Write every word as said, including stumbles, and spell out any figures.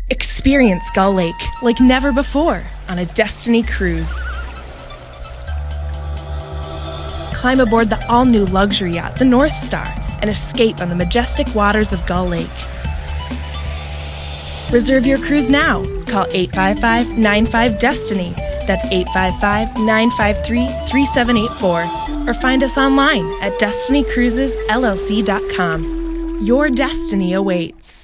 Experience Gull Lake like never before on a Destiny cruise. Climb aboard the all-new luxury yacht, the North Star, and escape on the majestic waters of Gull Lake. Reserve your cruise now. Call eight five five, nine five, DESTINY. That's eight five five, nine five three, three seven eight four. Or find us online at destiny cruises l l c dot com. Your destiny awaits.